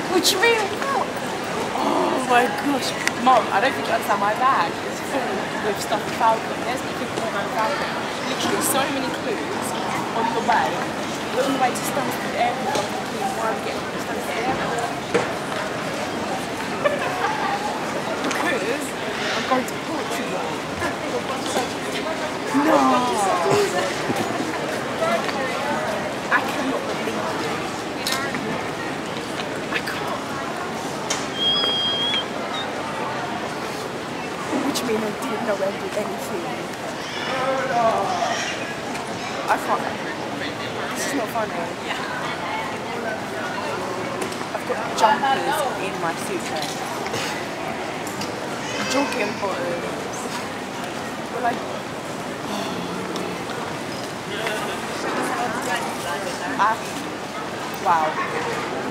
What do you mean? Oh my gosh. Mom, I don't think you understand, my bag is full with stuff with Falcon. There's me thinking about Falcon. Literally so many clues on the way. We're on the way to Stansted Airport. I'm thinking, why are we getting to Stansted Airport? Because I'm going to Portugal. No! I cannot believe it. I can't. What do you mean I didn't know anything? I can't. This is not funny. I've got jumpers in my suitcase. Jogging bottoms. But like, wow.